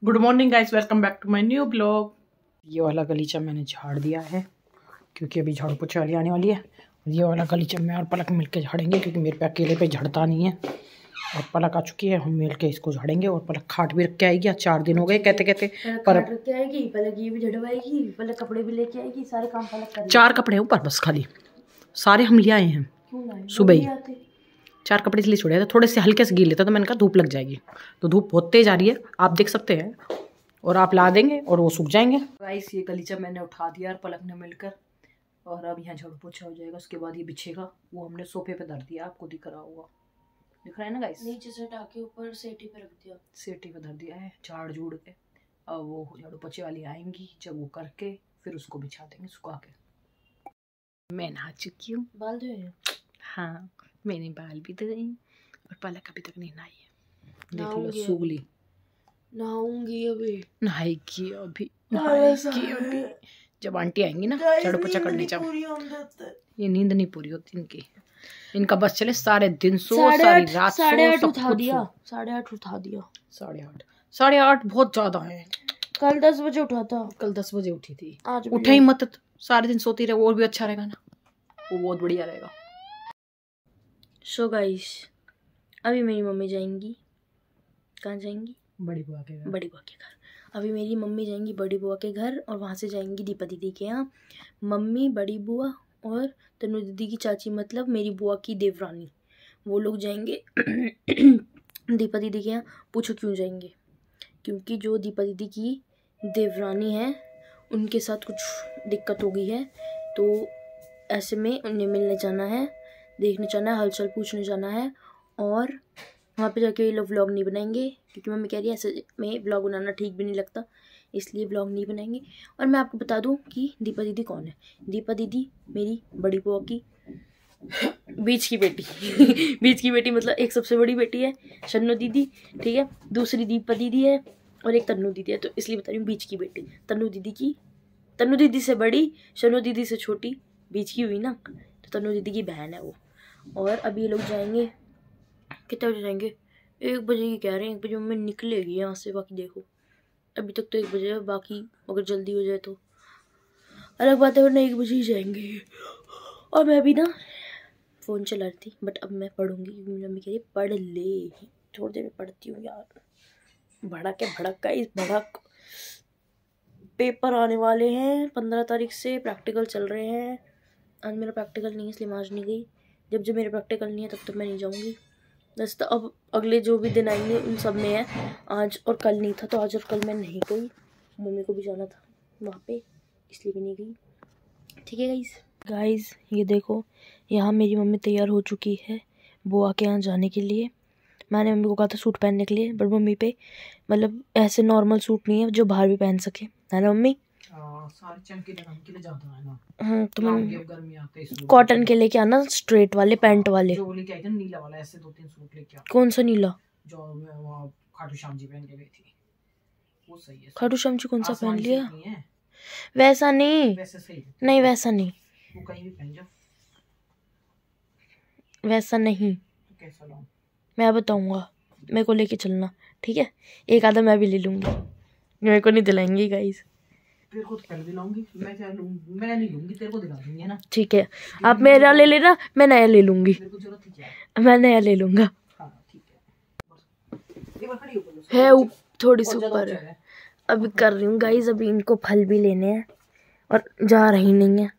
Good morning guys, welcome back to my new blog. ये वाला गलीचा मैंने झाड़ दिया है क्योंकि अभी झाड़ू पोछे वाली आने वाली है। ये वाला गलीचा मैं और पलक मिलके झाड़ेंगे क्योंकि मेरे पे अकेले पे झड़ता नहीं है। और पलक आ चुकी है, हम मिल के इसको झाड़ेंगे। और पलक खाट भी रख के आएगी, आज 4 दिन हो गए कहते कहते। पर रख के आएगी, पलक ये भी झड़वाएगी, पलक कपड़े भी लेके आएगी, सारे काम पलक करेगी। 4 कपड़े ऊपर बस, खाली सारे हम ले आए हैं सुबह ही। 4 कपड़े इसलिए छोड़े थे, थोड़े से हल्के से गीले लेते तो मैंने कहा धूप लग जाएगी। तो धूप बहुत तेज आ रही है, आप देख सकते हैं। और आप ला देंगे और वो सूख जाएंगे। गाइस ये गलीचा मैंने उठा दिया और पलक ने मिलकर, और अब यहाँ झाड़ू पोछा हो जाएगा। उसके बाद ये बिछेगा, वो हमने सोफे पे धर दिया, आपको दिख रहा होगा, दिख रहा है ना गाइस। नीचे से हटा के ऊपर सेटी पे रख दिया, सेटी पे धर दिया है झाड़ झूड़ के। अब वो झाड़ू पोछे वाली आएंगी, जब वो करके फिर उसको बिछा देंगे सुखा के। मैं नहा चुकी हूँ, बाल धोए हैं। हाँ मैंने बाल भी धोए और पलक अभी तक नहीं नहाई है। देख लो नहाऊंगी सूगली, नहाऊंगी अभी, नहाएगी अभी। जब आंटी आएंगी ना झाड़ू पोछा करने, जब ये नींद नहीं पूरी होती इनकी। इनका बस चले सारे दिन सो, सारी रात सो, 8:30 उठा दिया, 8:30 उठा दिया। 8:30 बहुत ज्यादा है। कल 10 बजे उठा था, कल 10 बजे उठी थी। आज उठे ही मत, सारे दिन सोती रहे, वो भी अच्छा रहेगा ना, वो बहुत बढ़िया रहेगा। सो गाइस अभी मेरी मम्मी जाएंगी, कहाँ जाएंगी? बड़ी बुआ के घर। बड़ी बुआ के घर। अभी मेरी मम्मी जाएंगी बड़ी बुआ के घर और वहाँ से जाएंगी दीपा दीदी के यहाँ। मम्मी, बड़ी बुआ और तनु दीदी की चाची, मतलब मेरी बुआ की देवरानी, वो लोग जाएंगे दीपा दीदी के यहाँ। पूछो क्यों जाएंगे? क्योंकि जो दीपा दीदी की देवरानी है उनके साथ कुछ दिक्कत हो गई है, तो ऐसे में उन्हें मिलने जाना है, देखने जाना है, हालचाल पूछने जाना है। और वहाँ पे जाके ये लोग व्लॉग नहीं बनाएंगे क्योंकि मम्मी कह रही है ऐसे में व्लॉग बनाना ठीक भी नहीं लगता, इसलिए व्लॉग नहीं बनाएंगे। और मैं आपको बता दूं कि दीपा दीदी कौन है। दीपा दीदी मेरी बड़ी बुआ की बीच की बेटी बीच की बेटी मतलब एक सबसे बड़ी बेटी है शन्नो दीदी, ठीक है, दूसरी दीपा दीदी है और एक तन्नू दीदी है, तो इसलिए बता रही हूँ बीच की बेटी। तन्नू दीदी से बड़ी, शन्नो दीदी से छोटी, बीच की हुई ना, तो तन्नू दीदी की बहन है वो। और अभी ये लोग जाएंगे, कितने बजे जाएंगे? 1 बजे की कह रहे हैं, 1 बजे मम्मी निकलेगी यहाँ से। बाकी देखो अभी तक तो 1 बजे है, बाकी अगर जल्दी हो जाए तो अलग बात है, वरना 1 बजे ही जाएंगे। और मैं अभी ना फ़ोन चला रही थी, बट अब मैं पढ़ूंगी क्योंकि मम्मी कह रही पढ़ ले, थोड़ी देर में पढ़ती हूँ यार। भड़क पेपर आने वाले हैं 15 तारीख से, प्रैक्टिकल चल रहे हैं। आज मेरा प्रैक्टिकल नहीं है इसलिए मैं आज नहीं गई। जब मेरे प्रैक्टिकल नहीं है तब तक मैं नहीं जाऊँगी। वैसे तो अब अगले जो भी दिन आएंगे उन सब में है, आज और कल नहीं था, तो आज और कल मैं नहीं गई। मम्मी को भी जाना था वहाँ पे, इसलिए भी नहीं गई। ठीक है गाइस ये देखो, यहाँ मेरी मम्मी तैयार हो चुकी है बुआ के यहाँ जाने के लिए। मैंने मम्मी को कहा था सूट पहनने के लिए, बट मम्मी पे मतलब ऐसे नॉर्मल सूट नहीं है जो बाहर भी पहन सके, है ना मम्मी? सारे चमकीले के लिए जाता है ना। तो मैं कॉटन के लेके आना, स्ट्रेट वाले पैंट वाले। जो लेके आई थी नीला वाला, ऐसे 2-3 सूट लेके आ। कौन सा नीला? जो मैं वहाँ खाटू श्याम जी पहन के गई थी, वो सही है। खाटू श्याम जी कौन सा पहन लिया? है वैसा नहीं, वैसे सही नहीं वैसा नहीं, वो कहीं भी पहन जाओ, वैसा नहीं। तो कैसा लाऊं? मैं बताऊंगा, मेरे को लेके चलना, ठीक है? एक आधा मैं भी ले लूंगी, मेरे को नहीं दिलाएंगे गाइस। तेरे को तो पहले दिलाऊंगी, मैं क्या लूंगी? मैं नहीं लूंगी, तेरे को दिला दूंगी, है ना? ठीक है, आप मेरा ले लेना, मैं नया ले लूंगी। मेरे को जरूरत ही है, मैं नया ले लूंगा। हाँ ठीक है। है थोड़ी सी ऊपर है, अभी कर रही हूँ गाइस। अभी इनको फल भी लेने हैं और जा रही नहीं है,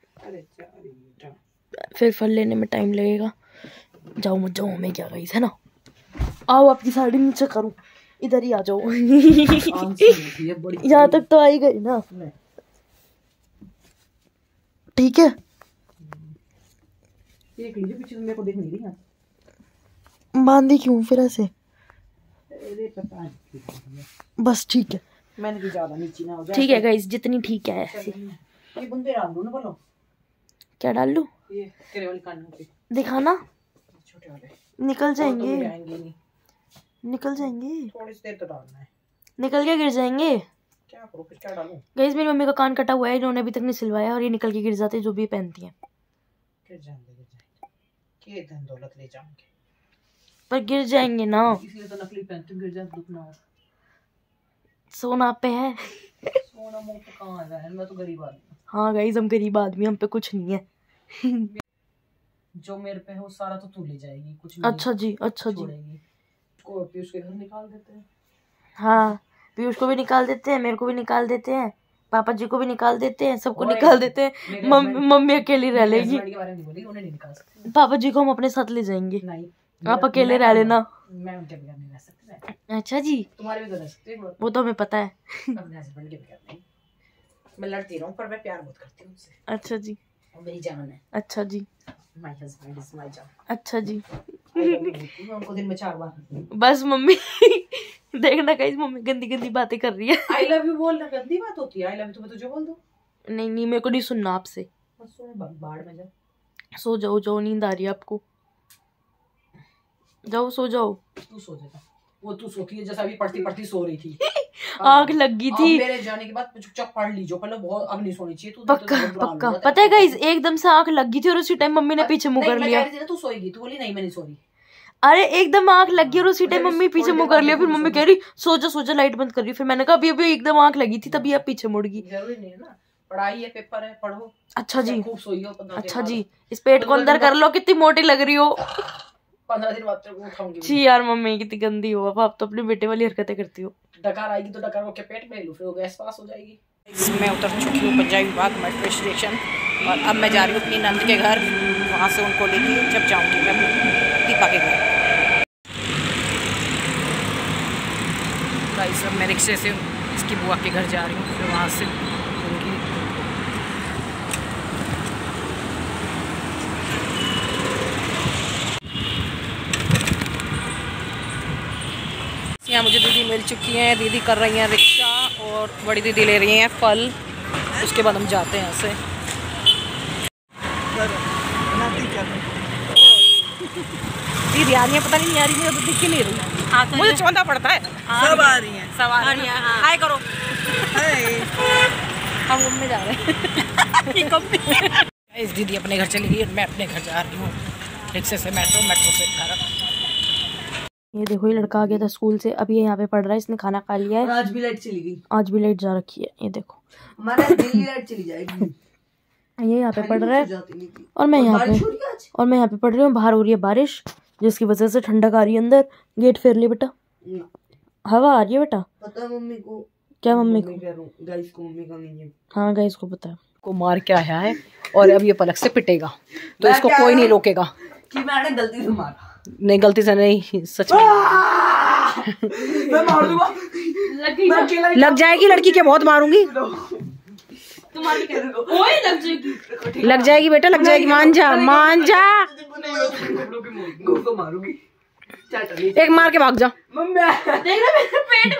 फिर फल लेने में टाइम लगेगा। जाओ मत जाओ, मैं क्या गाइस, है ना? आओ आपकी साड़ी नीचे करूँ, इधर ही आ जाओ यहाँ तक तो आई गई ना, ठीक है? देख लीजिए पीछे, मेरे को देख नहीं रही है। बांधी क्यों फिर ऐसे? पता है बस ठीक है, मैंने भी ज्यादा नीचे ना हो जाए। ठीक है गाइस, जितनी ठीक है ऐसे। ये बंदे डाल दो ना, बोलो क्या डाल लूं? ये तेरे वाले कान पे दिखाना, छोटे वाले निकल जाएंगे, नहीं निकल जाएंगे, थोड़ी सी देर तो डालना है, निकल के गिर जाएंगे। क्या करो फिर, क्या डालूं? गाइस मेरी मम्मी का कान कटा हुआ है, इन्होंने अभी तक नहीं सिलवाया और ये निकल के गिर जाते हैं जो भी पहनती हैं। गिर जाएंगे, के धन दौलत ले जाएंगे, पर गिर जाएंगे ना, इसलिए तो नकली पहनती हूं, गिर जाए दुख ना हो। सोना पे है। सोना मुंह पे कहाँ है, मैं तो गरीब आदमी। हाँ गाइस हम गरीब आदमी, हम पे कुछ नहीं है। जो मेरे पे है वो सारा तो तू ले जाएगी, कुछ अच्छा जी, अच्छा जी। को पीयूष के घर निकाल देते हैं। हाँ पीयूष को भी निकाल देते हैं, मेरे को भी निकाल देते हैं, पापा जी को भी निकाल देते हैं, सबको निकाल देते हैं। मम्मी अकेली रह लेगी। पापा जी को हम अपने साथ ले जाएंगे। नहीं आप अकेले रह लेना। मैं उनके बगैर नहीं रह सकती। अच्छा जी, तुम्हारे भी तो रह सकते हैं, वो तो हमें पता है। अपने हस्बैंड के बगैर नहीं। मैं लड़ती रहूं पर मैं प्यार बहुत करती हूं उनसे। अच्छा जी, वो मेरी जान है। अच्छा जी, माय हस्बैंड इज माय जान। अच्छा जी, मैं उनको दिन में 4 बार। बस मम्मी देखना गाइस, मम्मी गंदी गंदी बातें कर रही है। आई लव यू बोलना गंदी बात होती है? आई लव यू तो मैं तुझे बोल दूं। नहीं नहीं मेरे को नहीं सुनना आपसे। बाढ़ में जा, सो जाओ, जाओ नींद आ रही है आपको, जाओ सो जाओ। तू सो जा, वो तू सोती है जैसा अभी पढ़ती पढ़ती सो रही थी। आग लगी थी मेरे जाने के बाद, चुपचाप पढ़ लीजिए, पहले बहुत अब नहीं सोनी चाहिए। तू पक्का पक्का पता है गाइस, एकदम से आंख लगी थी और उसी टाइम मम्मी ने पीछे मुंह कर लिया। तू सोएगी, तू बोली नहीं मैं नहीं सो रही। अरे एकदम आंख लगी और उसी टाइम मम्मी पीछे मुंह कर लिया। फिर मम्मी कह रही सो जा लाइट बंद कर रही। फिर मैंने कहा अभी अभी एकदम आंख लगी थी तभी आप पीछे मुड़ गई। जरूरी नहीं है ना, पढ़ाई है, पेपर है, पढ़ो। अच्छा जी, खूब सोइयो। अच्छा जी, इस पेट को अंदर कर लो, कितनी मोटी लग रही हो। 15 दिन बाद तेरे को उठाऊंगी। जी यार मम्मी कितनी गंदी हो, अब आप तो अपने बेटे वाली हरकतें करती हो। डकार आएगी तो डकार को के पेट में ले लो, फिर वो गैस पास हो जाएगी। मैं उतर चुकी हूँ पंजाबी बाग मेट्रो स्टेशन और अब मैं जा रही हूँ अपनी नंद के घर। वहाँ से उनको लेके जब जाऊँगी मैं दीपा के घर। गाइस अब मैं रिक्शे से इसकी बुआ के घर जा रही हूँ, फिर वहाँ से उनकी यहाँ मुझे दीदी मिल चुकी हैं। दीदी कर रही हैं रिक्शा और बड़ी दीदी ले रही हैं फल। उसके बाद हम जाते हैं यहाँ से। दीदी आ रही है, पता नहीं आ रही है, तो दिख ही नहीं रही। मुझे चौंधा पड़ता है। सब आ रही हैं, सब आ रही हैं। हाय करो। हम घूमने जा रहे हैं। इस दीदी अपने घर चली गई और मैं अपने घर जा रही हूँ रिक्शे से, मेट्रो से घर। ये देखो ये लड़का आ गया था स्कूल से, अभी यहाँ पे पढ़ रहा है, इसने खाना खा लिया है। आज भी लाइट चली गई, आज भी लाइट जा रखी है। ये देखो हमारा दिल्ली लाइट चली जाएगी। ये यहाँ पे पढ़ रहा है और मैं यहाँ पे पढ़ रही हूँ। बाहर हो रही है बारिश जिसकी वजह से ठंडक आ रही है अंदर। गेट फेर ली बेटा, हवा आ रही है बेटा। पता है मम्मी को? क्या मम्मी को? गाइस को मम्मी का नहीं है। हाँ गाइस को पता है। को मार के आया है और अब ये पलक से पिटेगा तो इसको कोई नहीं रोकेगा कि मैंने गलती से मारा। नहीं गलती से नहीं, सच में। मैं मार दूंगा। लग जाएगी लड़की के, बहुत मारूंगी। लग जाएगी बेटा, लग जाएगी। मान जा मान जा। एक मार के भाग जा। पेट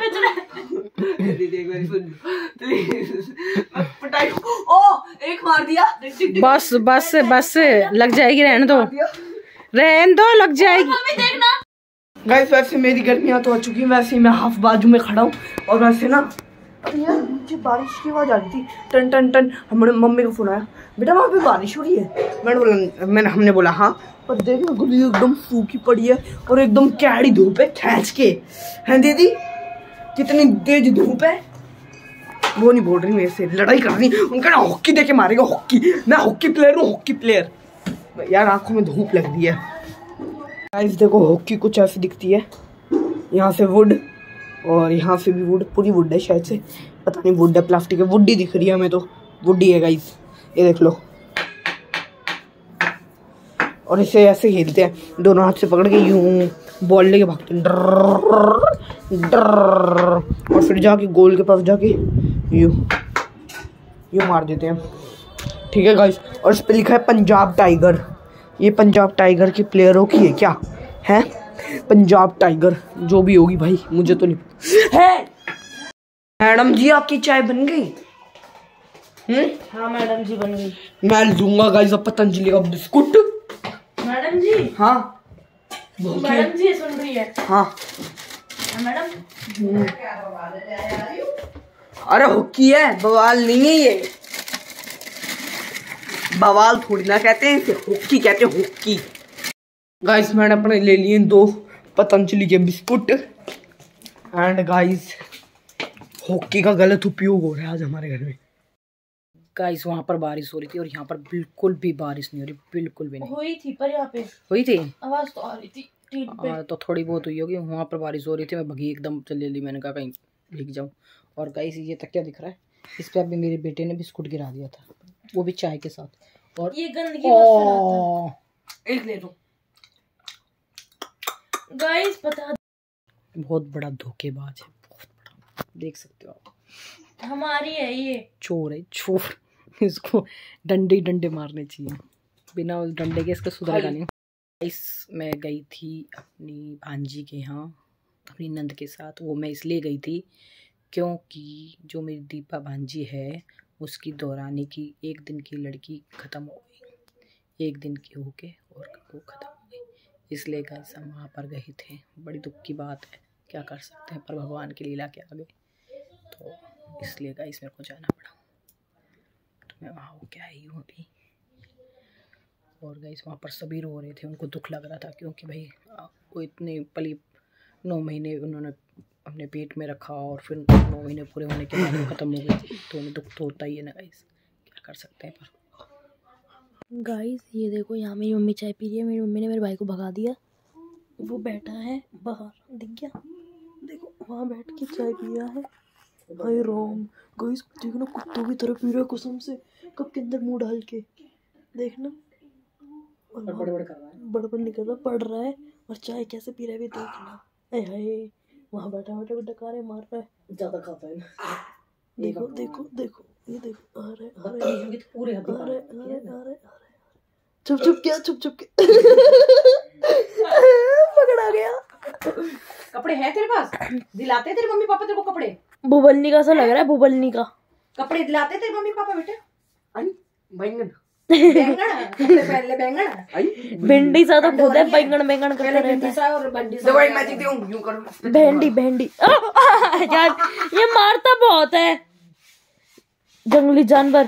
एक मार दिया। बस बस बस लग जाएगी, रहने दो रहने दो, लग जाएगी। गाइस वैसे मेरी गर्मियाँ तो आ चुकी हैं, वैसे मैं हाफ बाजू में खड़ा हूँ और वैसे ना अरे यार मुझे बारिश की आवाज़ आ रही थी, टन टन टन। हमने मम्मी को फोन आया, बेटा वहाँ पे बारिश हो रही है। हमने बोला हाँ, पर देख ना गुल्ली एकदम सूखी पड़ी है और एकदम कैड़ी धूप है खींच के। हैं दीदी कितनी तेज धूप है। वो नहीं बोल रही मेरे से, लड़ाई कर रही। उनका ना हॉकी देके मारेगा, हॉकी। मैं हॉकी प्लेयर हूँ, हॉकी प्लेयर। यार आंखों में धूप लग रही है। गाइस देखो हॉकी कुछ ऐसी दिखती है, यहाँ से वुड और यहाँ से भी वुड, पूरी वुड है शायद से, पता नहीं वुड है प्लास्टिक है, वुड ही दिख रही है हमें तो, वुड ही है गाइस। ये देख लो और इसे ऐसे खेलते हैं, दोनों हाथ से पकड़ के यूं बॉल लेके भागते हैं और फिर जाके गोल के पास जाके यूं मार देते हैं। ठीक है गाइस, और इस पे लिखा है पंजाब टाइगर। ये पंजाब टाइगर की प्लेयरों की है क्या है? पंजाब टाइगर जो भी होगी भाई, मुझे तो नहीं है। मैडम जी आपकी चाय बन गई? हाँ मैडम जी बन गई। मैं लूंगा गाइस अब पतंजलि का बिस्कुट। मैडम जी हाँ मैडम जी सुन रही है? हाँ मैडम। अरे हुक्की है, बवाल नहीं है ये। बवाल थोड़ी ना कहते हैं इसे, हुक्की कहते हैं, हुक्की। गाइस मैंने अपने ले लिए 2 पतंजलि के बिस्कुट एंड गाइस हॉकी का गलत उपयोग हो रहा है आज हमारे घर में। गाइस वहाँ पर बारिश हो रही थी और यहाँ पर बिल्कुल भी बारिश नहीं हो रही, बिल्कुल भी नहीं हुई थी पर यहाँ पे हुई थी, आवाज तो आ रही थी तो थोड़ी बहुत हुई होगी। वहाँ पर बारिश हो रही थी, मैं भगी एकदम जल्दी जल्दी, मैंने कहा कहीं भीग जाऊँ। और गाइस ये तकिया दिख रहा है, इस पर अभी मेरे बेटे ने बिस्कुट गिरा दिया था, वो भी चाय के साथ। और ये गंदगी मत फैलाता। एक ले लो गाइस पता बहुत बड़ा धोखेबाज है, बहुत बड़ा, देख सकते हो आप। हमारी है ये, चोर है चोर। इसको डंडे डंडे मारने चाहिए, बिना उस डंडे के इसका सुधरेगा नहीं। मैं गई थी अपनी भांजी के यहाँ अपनी नंद के साथ। वो मैं इसलिए गई थी क्योंकि जो मेरी दीपा भांजी है उसकी दौरानी की 1 दिन की लड़की ख़त्म हो गई, 1 दिन की होके और वो ख़त्म हो गई, इसलिए गाइस हम वहाँ पर गए थे। बड़ी दुख की बात है, क्या कर सकते हैं, पर भगवान की लीला के आगे, तो इसलिए गाइस मेरे को जाना पड़ा। तो मैं वहाँ हो के आई हूँ अभी। और गाइस वहाँ पर सभी रो रहे थे, उनको दुख लग रहा था क्योंकि भाई वो इतने 9 महीने उन्होंने अपने पेट में रखा और फिर 9 महीने पूरे होने के बाद ख़त्म हो गई, तो उन्हें दुख तो होता ही है ना गाइस, क्या कर सकते हैं। पर गाइस ये देखो यहाँ मेरी मम्मी चाय पी रही है, मेरी मम्मी ने मेरे भाई को भगा दिया, वो बैठा है बाहर, दिख गया, देखो वहाँ बैठ के चाय पी रहा है। भाई राम गाइस देखो ना, कुत्तों की तरह पी रहा है कसम से, कप के अंदर मुंह डाल के, देखना बड़बड़ नहीं कर रहा, पढ़ रहा है और चाय कैसे पी रहा है भी देखना। हाय वहाँ बैठा बैठा डकारे मार रहा है, ज़्यादा खाता है ना। देखो देखो देखो ये देखो, अरे पूरे चुप चुप क्या, चुप चुप के पकड़ा गया। कपड़े हैं तेरे पास? दिलाते तेरे मम्मी पापा तेरे को कपड़े? भुबलनी का सा लग रहा है, भुबलनी का कपड़े दिलाते तेरे मम्मी पापा बेटे? बैंगन पहले बैंगन भिंडी सा तो खुद है, बैंगन बैंगन करता रहता है। और भेंडी भेंडी यार ये मारता बहुत है, जंगली जानवर।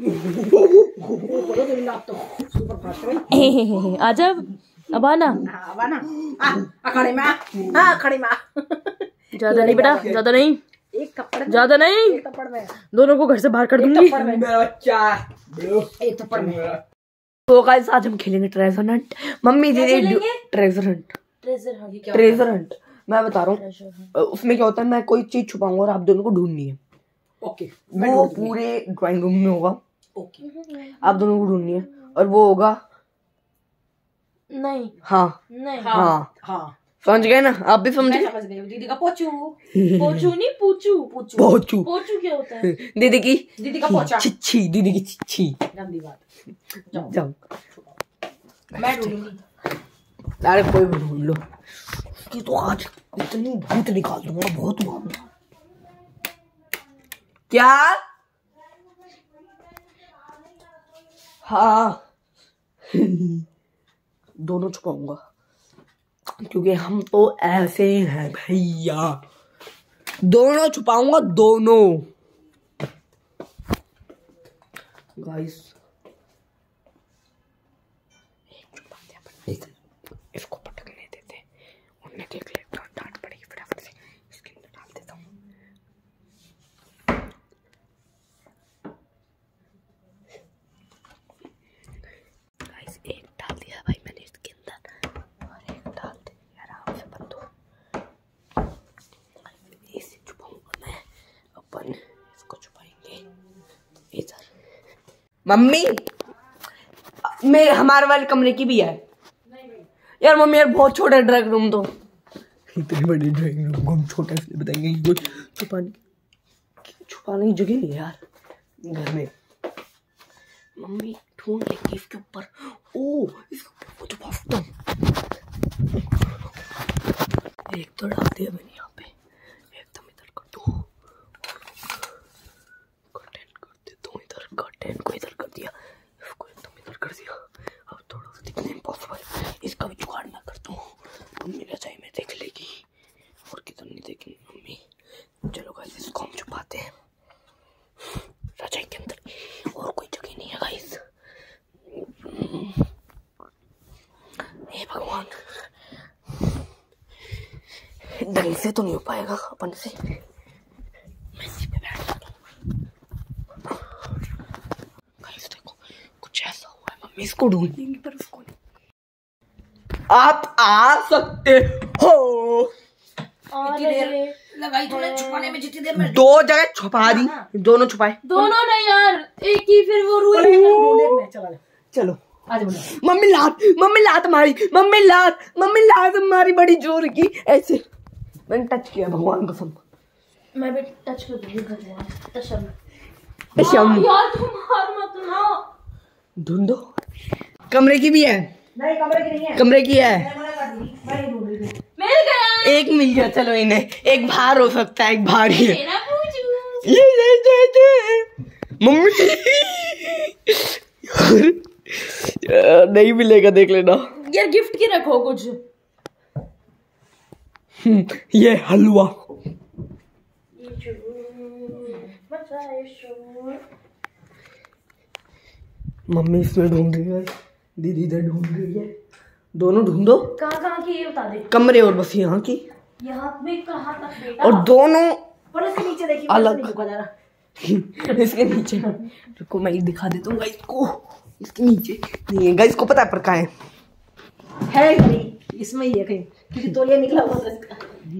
आजा अब आना, खड़े में ज्यादा नहीं बेटा, ज्यादा नहीं, एक थप्पड़ ज्यादा नहीं, एक थप्पड़ में दोनों को घर से बाहर कर दूंगी। मेरा बच्चा एक थप्पड़ में। तो गाइस आज हम खेलेंगे ट्रेजर हंट। मम्मी दीदी ट्रेजर हंट, ट्रेजर हंट मैं बता रहा हूँ। उसमें क्या होता है, मैं कोई चीज छुपाऊंगा और आप दोनों को ढूंढनी है। ओके, वो पूरे ड्राइंग रूम में होगा। ओके, आप दोनों को ढूंढनी है और वो होगा नहीं, हाँ नहीं, हाँ हाँ समझ गए ना, आप भी समझे। दीदी का पोचू पोचू नहीं पूचू, पोचू पोचू क्या होता है? दीदी का पोचा, छिछी, दीदी की छिछी। गंदी बात, जाओ मैं ढूंढूंगी। अरे कोई भी ढूंढ लो, उसकी तो आज इतनी भूत निकाल दूंगा, बहुत मामला। क्या? हाँ दोनों छुपाऊंगा क्योंकि हम तो ऐसे हैं भैया, दोनों छुपाऊंगा दोनों। गाइस इसको पटकने देते, उन्हें देख ले तो डांट पड़ेगी, फटाफट से इसके अंदर डाल देता हूँ। गाइस एक डाल दिया भाई मैंने इसके अंदर, और एक डाल दे आराम से बंद हो। इसे छुपाऊंगा मैं, अपन इसको छुपाएंगे इधर। मम्मी मैं हमारे वाले कमरे की भी है यार। मम्मी यार बहुत छोटा ड्राइंग रूम, तो इतनी बड़ी ड्राइंग रूम को हम छोटा इसलिए बताएंगे छुपाने की जगह नहीं है यार घर में। मम्मी ढूंढ लेंगे इसके ऊपर, ओ इसके ऊपर वो छुपा सकता हूँ। एक तो डाल दिया मैंने यहाँ पे, एकदम इधर कर दो, कर्टेन कर देता हूँ इधर, कर्टेन को इधर कर दिया, इसको एकदम इधर कर दिया। अब थोड़ा सा दिखना इम्पॉसिबल, इसका भी जुगाड़ मैं करता हूँ। मम्मी रजाई में देख लेगी और किधर नहीं देखेगी मम्मी। चलो गाइस इसको हम छुपाते हैं रजाई के अंदर, और कोई जगह नहीं है गाइस। हे भगवान, ढंग से तो नहीं हो पाएगा अपन से। मैं इसको ढूंढेंगे पर उसको नहीं। आप आ सकते हो। लगाई थोड़ा छुपाने में जितनी देर में 2 जगह छुपा दी, दोनों छुपाए। दोनों नहीं यार, एक ही, फिर वो रूल। चलो मम्मी लात मारी बड़ी जोर की, ऐसे मैंने टच किया भगवान कसम। मैं भी टच कर दूंगी भगवान कसम। यार तुम मार मत ना। ढूंढो। कमरे की भी है? नहीं कमरे की नहीं है। कमरे की है? मिल गया। एक मिल गया, चलो इन्हें। एक बाहर हो सकता है, एक बाहर ही है। ये मम्मी यार नहीं मिलेगा, देख लेना यार। गिफ्ट की रखो कुछ। ये हलवा। मम्मी इसमें ढूंढ रही है, दीदी इधर ढूंढ रही है। दोनों ढूंढो। कहाँ की ये बता दे। कमरे और बस यहाँ की। यहाँ में कहाँ तक बेटा? और दोनों पर इसके नीचे देखिए अलग। इसके नीचे रुको, मैं दिखा देता हूँ गाइस को। इसके नीचे नहीं है गाइस को, पता है पर कहाँ है इसमें ही है कहीं, क्योंकि तौलिया निकला हुआ था इसका।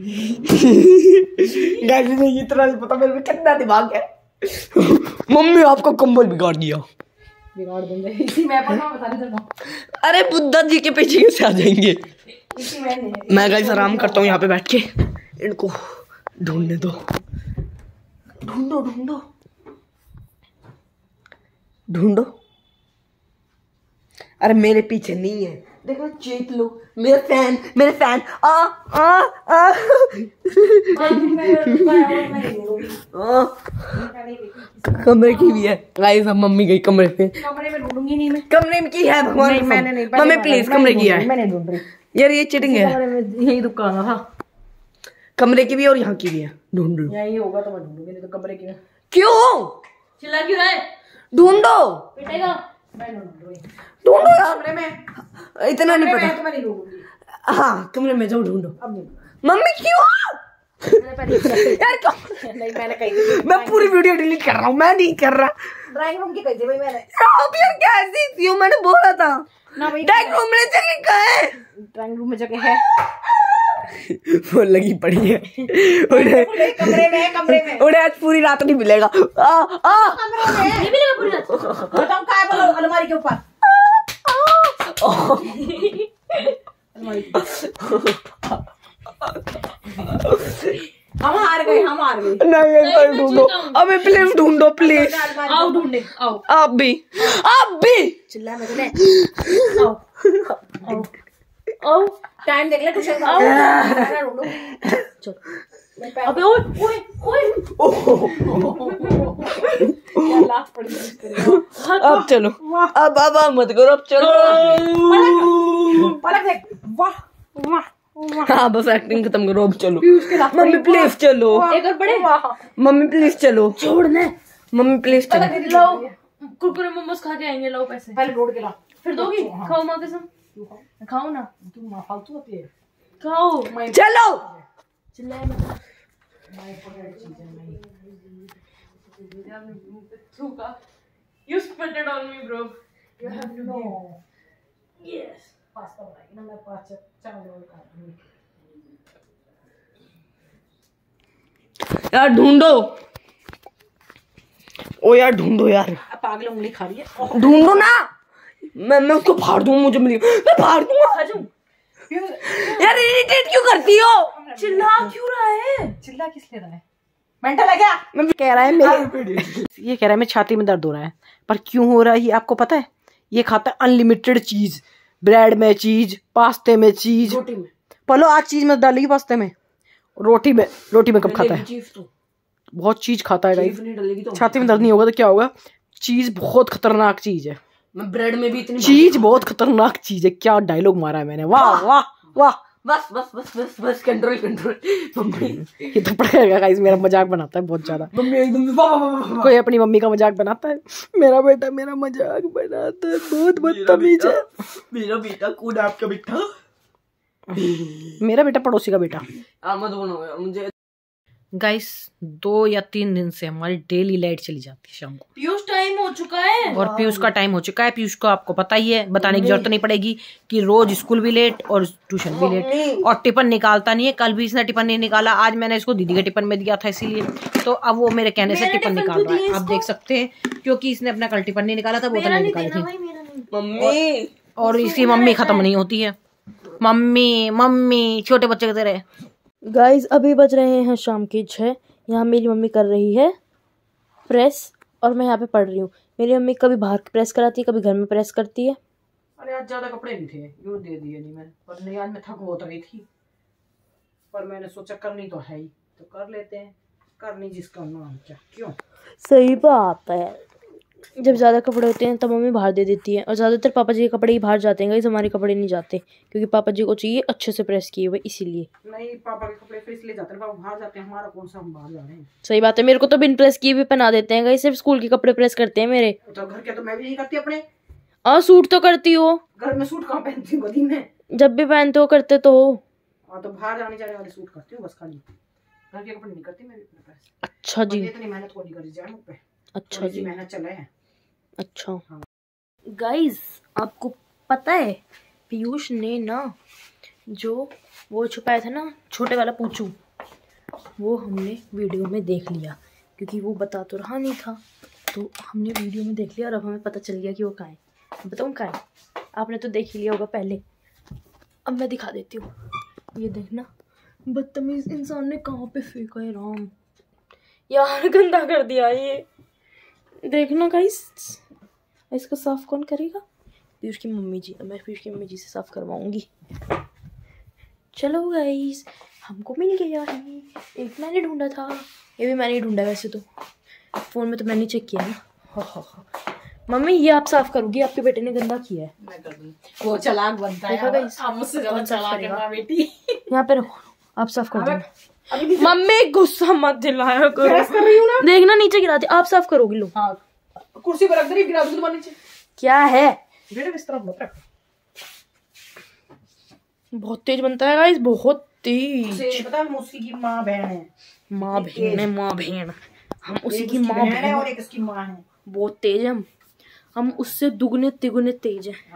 गाइस मुझे ये तरह से पता, मेरे में कितना दिमाग है। मम्मी आपका कंबल बिगाड़ दिया। बिगाड़ देंगे इसी मैप पर, बता नहीं सकता। अरे बुद्धा जी के पीछे कैसे आ जाएंगे? इसी मैप मैं गाइस आराम करता हूँ यहाँ पे बैठ के, इनको ढूंढने दो। ढूंढो ढूंढो ढूंढो। अरे मेरे पीछे नहीं है, देखो चेक लो। मेरे फैन आ आ आ कमरे की भी है गाइस। अब मम्मी गई कमरे पे। कमरे में ढूंढूंगी नहीं मैं। कमरे में की है भगवान? नहीं मैंने नहीं। मम्मी प्लीज कमरे की है। मैंने ढूंढ रही यार ये चीटिंग है। कमरे में यही दुकान था। कमरे की भी और यहाँ की भी है, ढूंढ लो। यही होगा तो मैं ढूंढूंगी, नहीं तो कमरे की है। क्यों चिल्ला क्यों रहा है? ढूंढो पिटेगा। ढूंढो यार, कमरे में इतना नहीं पता। तो मैं नहीं ढूंढूंगी। हाँ कमरे में जाओ ढूंढो। अब नहीं। मम्मी क्यों यार क्यों? नहीं मैंने कही थी। मैं पूरी वीडियो डिलीट कर रहा हूँ, मैं नहीं कर रहा। ड्राइंग रूम की कही थी भाई मैंने। आप यार कैसी थी हो? मैंने बोला था ना भाई, ड्राइंग रूम में जगह कहाँ है? ड्राइंग रूम में जगह है। वो लगी पड़ी है। कमरे में है, कमरे में। उन्हें आज पूरी रात नहीं मिलेगा। कमरे में नहीं मिलेगा पूरी रात। बताओ कहाँ है? बोलो अलमारी के ऊपर। हम हार गए। नहीं एक बार ढूंढो, अबे प्लीज ढूंढो प्लीज। आओ ढूंढे, आओ। आप भी चिल्ला मत ले। आओ टाइम देख ले कुछ। अबे ओए लास्ट पड़ गई। अब चलो, अब मत करो, अब चलो। पलक देख। वाह वाह। हाँ बस एक्टिंग खत्म करो, अब चलो। मम्मी प्लीज चलो। एक और बड़े। मम्मी प्लीज चलो। छोड़ना। मम्मी प्लीज चलो। लाओ कुरकुरे मोमोज खा के आएंगे, लाओ पैसे। पहले रोड के ला। फिर दोगी? खाओ माँ कसम। खाओ ना। तुम फालतू होती है। खाओ। चलो चिल्लाए मत। You spit it on me, bro. You have to know. Yes. Pasta बनाएगी ना, मैं 5 रोल खा रही हूँ। यार ढूंढो। ओ यार ढूंढो यार। पागल उंगली खा रही है। ढूंढो ना। मैं उसको फाड़ दूंगा, मुझे मिली। मैं फाड़ दूंगा। यार इरिटेट क्यों करती हो? चिल्ला क्यों रहा है? चिल्ला किस ले रहा है? मेंटल है क्या? मैं कह रहा है ये कह रहा है मेरे छाती में दर्द हो रहा है, पर क्यों हो रहा है ये आपको पता है? ये खाता है अनलिमिटेड चीज, ब्रेड में चीज, पास्ते में चीज, रोटी में। पलो आज चीज मत डालेगी पास्ते में, रोटी में कब खाता है? बहुत चीज खाता है गाइस। छाती में दर्द नहीं होगा तो क्या होगा? चीज बहुत खतरनाक चीज है। मैं ब्रेड में भी इतनी चीज बहुत खतरनाक चीज है। क्या डायलॉग मारा है मैंने, वाह वाह वाह। बस कंट्रोल मम्मी ये तो पड़ेगा गाइस, मेरा मजाक बनाता है बहुत ज्यादा। मम्मी एकदम कोई अपनी मम्मी का मजाक बनाता है? मेरा बेटा मेरा मजाक बनाता है, बहुत बदतमीज है। मेरा बेटा कौन? आपका बेटा? मेरा बेटा पड़ोसी का बेटा। मुझे गाइस 2 या 3 दिन से हमारी डेली लाइट चली जाती है शाम को। पीयूष टाइम हो चुका है और पीयूष का टाइम हो चुका है। पीयूष को आपको पता ही है, बताने की जरूरत नहीं पड़ेगी कि रोज स्कूल भी लेट और ट्यूशन भी लेट, और टिफिन निकालता नहीं है। कल भी इसने टिफिन नहीं निकाला, आज मैंने इसको दीदी के टिफिन में दिया था इसीलिए, तो अब वो मेरे कहने से टिफिन निकाल रहा है। आप देख सकते हैं, क्योंकि इसने अपना कल टिफिन नहीं निकाला था, बोतल नहीं निकाली थी। मम्मी और इसकी मम्मी खत्म नहीं होती है, मम्मी मम्मी छोटे बच्चे की तरह। गाइज अभी बज रहे हैं शाम के 6। यहाँ मेरी मम्मी कर रही है प्रेस और मैं यहाँ पे पढ़ रही हूँ। मेरी मम्मी कभी बाहर प्रेस कराती है, कभी घर में प्रेस करती है। अरे आज ज्यादा कपड़े नहीं थे, यूँ दे दिए नहीं मैंने, पर नहीं आज मैं थक बहुत रही थी, पर मैंने सोचा करनी तो है ही तो कर लेते हैं, करनी जिसका नाम क्या क्यों। सही बात है, जब ज़्यादा कपड़े होते हैं तब मम्मी बाहर दे देती है, और ज़्यादातर पापा जी के कपड़े ही बाहर जाते हैं गाइस, हमारे कपड़े नहीं जाते, क्योंकि पापा जी को चाहिए अच्छे से प्रेस किए हुए, इसीलिए। नहीं पापा के कपड़े फिर इसलिए जाते हैं, पापा बाहर जाते हैं, हमारा कौन सा हम बाहर जा रहे हैं। सही बात है, मेरे को तो बिन प्रेस किए भी पहना देते हैं गाइस, सिर्फ स्कूल के कपड़े प्रेस करते हैं मेरे। तो घर के तो मैं भी नहीं करती अपने। और सूट तो करती हो, घर में सूट कहाँ पहनती हूँ, गदी में जब भी पहनते हो करते तो हो। और तो बाहर जाने जाने वाले सूट करती हूँ बस, खाली घर के कपड़े नहीं करती मैं भी अपने पैसे। अच्छा जी, इतनी मेहनत को नहीं करी जाए मुझ पे। अच्छा जी, मेहनत चले है। अच्छा। गाइस आपको पता है पीयूष ने ना जो वो छुपाया था ना छोटे वाला पूछू, वो हमने वीडियो में देख लिया, क्योंकि वो बता तो रहा नहीं था, तो हमने वीडियो में देख लिया और अब हमें पता चल गया कि वो कहाँ है। बताऊँ कहाँ है, आपने तो देख ही लिया होगा पहले, अब मैं दिखा देती हूँ। ये देखना, बदतमीज इंसान ने कहाँ पे फेंका है, राम यार गंदा कर दिया ये, देखना गाइस। इसको साफ कौन करेगा? पीयूष की मम्मी जी। मैं पीयूष की मम्मी जी से साफ करवाऊंगी। चलो गाइस, हमको मिल गया है, एक मैंने ढूंढा था, ये भी मैंने ढूंढा वैसे तो, फोन में तो मैंने चेक किया ना। हो। मम्मी ये आप साफ करोगी, आपके बेटे ने गंदा किया है। मैं कर दूँ, वो चालाक बनता है, आप मुझसे ज्यादा चालाक है माँ बेटी। यहाँ पे रखो, आप साफ कर दो। मम्मी गुस्सा मत दिलाया करो, देखना नीचे गिरा दे, आप साफ करोगी। लो हाँ, कुर्सी पर रख दे, गिरा दूँ नीचे। क्या है बेटे इस तरफ मत रख, बहुत तेज बनता है गाइस, बहुत तेज। पता है उसी की माँ बहन है, माँ बहन है, माँ बहन, हम उसी की माँ बहन है और एक इसकी माँ है। बहुत तेज है हम उससे दुगने तिगुने तेज है।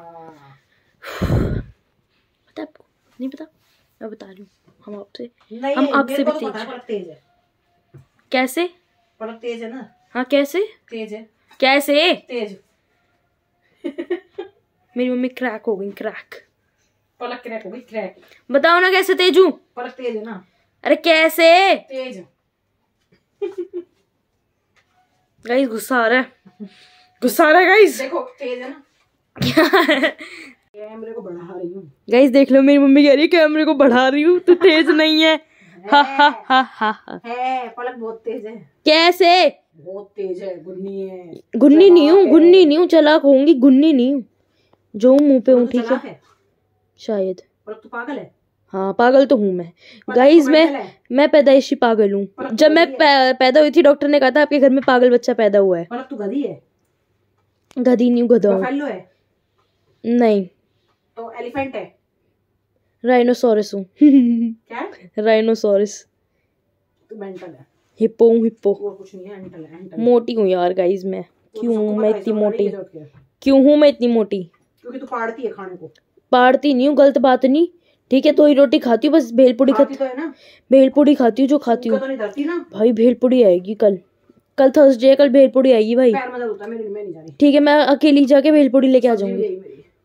पता आपको नहीं पता, मैं बता रही हूँ, हम आपसे भी तेज है। कैसे? पलक तेज है ना। हाँ कैसे तेज है, कैसे तेज। मेरी मम्मी क्रैक हो गई, क्रैक। पलक क्रैक हो गई, क्रैक। बताओ ना कैसे तेज हूँ? पलक तेज है ना। अरे कैसे तेज? गाइस गुस्सा आ रहा है, गुस्सा आ रहा है गाइस। देखो तेज है ना। क्या है? कैमरे को बढ़ा रही हूँ गाइस, देख लो, मेरी मम्मी कह रही है कैमरे को बढ़ा रही हूँ, तो तेज नहीं है। हा हा हा हा हा। है, पलक बहुत तेज है। कैसे? बहुत तेज है, गुन्नी है। गुन्नी नहीं हूँ, गुन्नी नहीं हूँ, चालाक होंगी, गुन्नी नहीं हूँ, जो मुंह पे हूँ, ठीक है शायद। पलक तो पागल है। हाँ पागल तो हूँ मैं गाइस, मैं पैदाइशी पागल हूँ। जब मैं पैदा हुई थी डॉक्टर ने कहा था आपके घर में पागल बच्चा पैदा हुआ है। पलक तो गधी है। गधी नहीं, गधा हूँ। बफेलो है? नहीं। तो एलिफेंट है? राइनोसोरस हूँ। क्या? राइनोसोरस। तो मेंटल है। हिप्पो हूँ, हिप्पो। वो कुछ नहीं है, एंटल है। मोटी हूँ यार गाइस मैं। क्यों हूँ मैं इतनी मोटी? क्यों हूँ मैं इतनी मोटी? क्योंकि तू पाड़ती है खाने को। पाड़ती नहीं हूँ, गलत बात नहीं, ठीक है। तो ही रोटी खाती हूँ बस, भेलपुड़ी खाती तो है ना। भेलपुड़ी खाती हूँ जो खाती हूँ। तो नहीं धरती ना भाई, भेलपुड़ी आएगी कल थर्सडे, कल भेलपुड़ी आएगी भाई। पैर मदद होता है, मैं नहीं जा रही। ठीक है, मैं अकेली जाके भेलपुड़ी लेके आ जाऊंगी।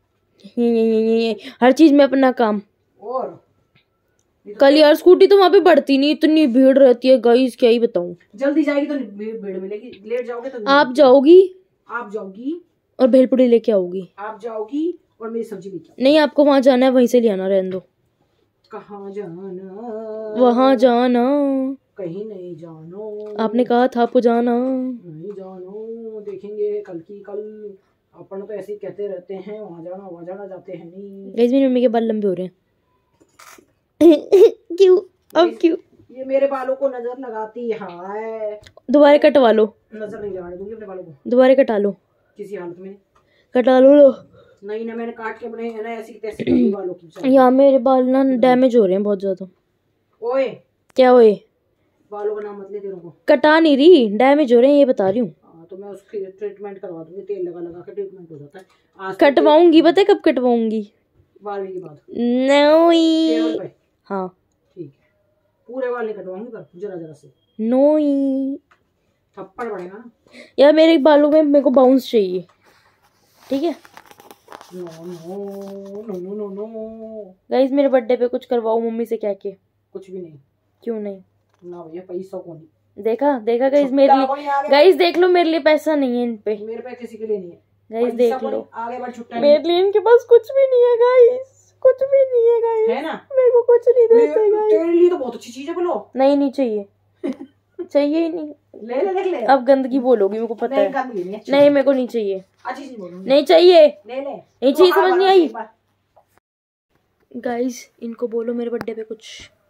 हर चीज में अपना काम। और कल यार स्कूटी तो वहाँ पे बढ़ती नहीं, इतनी भीड़ रहती है गाइस, क्या ही बताऊं। जल्दी जाएगी तो भीड़ मिलेगी, लेट जाओगे तो आप जाओगी और भेलपुड़ी लेके आओगी। आप जाओगी और मेरी सब्जी लेके आओगी। नहीं, आपको वहाँ जाना है, वहीं से ले आना, रहने दो। कहाँ जाना? वहाँ जाना, कहीं नहीं जानो। आपने कहा था आपको जाना। नहीं जानो, देखेंगे कल की कल। अपन तो ऐसे ही कहते रहते हैं, वहाँ जाना जाते हैं नहीं। गाइस मेरी मम्मी के बाल लंबे हो रहे हैं। क्यों? अब क्यों? ये मेरे बालों को नजर लगाती है। दोबारा कटवा लो। नजर नहीं लगाने दूंगी अपने बालों को। दोबारा कटा लो, किसी हालत में। कटा लो। नहीं ना, मैंने काट के बनाए हैं ना, ऐसी तैसी बालों की। यहाँ मेरे बाल ना डैमेज हो रहे हैं बहुत ज्यादा। ओए क्या ओए? बालों का नाम मत ले, तेरे को कटा नहीं रही, डैमेज हो रहे हैं, ये बता रही हूँ। तो मैं उसकी ट्रीटमेंट करवा दूंगी, तेल लगा लगा के ट्रीटमेंट हो जाता है। आज कटवाऊंगी, पता है कब कटवाऊंगी? 12वीं के बाद। नोई। पे हाँ ठीक है, पूरे वाले कटवाऊंगी पर जरा जरा से। नोई। थप्पड़ पड़ेगा ना यार मेरे बालों में मेरे को बाउंस चाहिए, ठीक है? No no no no no no. Guys मेरे बर्थडे पे कुछ करवाओ मम्मी से कह के। कुछ भी नहीं। क्यों नहीं? ना भैया, पैसा को नहीं। देखा देखा गाइस मेरे लिए, गाइस देख लो मेरे लिए पैसा नहीं है इन पे। मेरे पे किसी के लिए नहीं है गाइस, देख लो आगे बढ़ छुट्टा मेरे लिए इनके पास कुछ भी नहीं है गाइस, कुछ भी नहीं है गाइस, है ना? मेरे को कुछ नहीं देते गाइस। तेरे लिए तो बहुत अच्छी चीज है, बोलो। नहीं चाहिए चाहिए ही नहीं। ले ले देख ले। अब गंदगी बोलोगी, मेरे को पता है। नहीं मेरे को नहीं चाहिए, अच्छी चीज बोलो। नहीं चाहिए, ले ले। नहीं चाहिए, समझ नहीं आई। गाइस इनको बोलो मेरे बर्थडे पे कुछ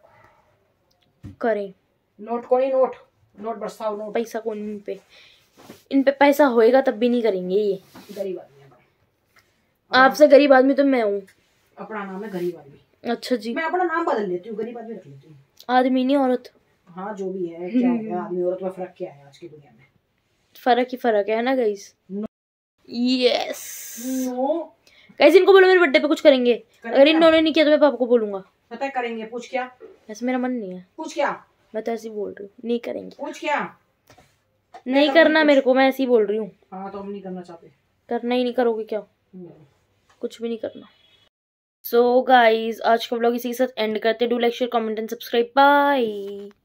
करें। नोट कोई नोट, नोट बरसाओ नोट। पैसा कौन इन पे पैसा होएगा तब भी नहीं करेंगे ये। गरीब आदमी है। आपसे गरीब आदमी तो मैं हूँ। अपना नाम है गरीब आदमी। अच्छा जी, मैं अपना नाम बदल लेती हूँ, गरीब आदमी रख लेती हूँ। आदमी नहीं औरत। हाँ जो भी है, क्या हो गया, आदमी औरत में फर्क क्या है आज की दुनिया में? फर्क ही फर्क है ना गाइस। यस नो गाइस, इनको बोलो मेरे बर्थडे पे कुछ करेंगे। अगर इन्होंने नहीं किया तो मैं पापा को बोलूंगा। पता है करेंगे। पूछ क्या? ऐसे मेरा मन नहीं है। पूछ क्या? मैं तो ऐसे ही बोल रही हूँ, नहीं करेंगे। पूछ क्या? नहीं करना मेरे को, मैं ऐसे ही बोल रही हूँ। हाँ तो हम नहीं करना चाहते। करना ही नहीं, करोगे क्या? कुछ भी नहीं करना। सो गाइज आज का व्लॉग इसी के साथ एंड करते। Do like share comment and subscribe. Bye.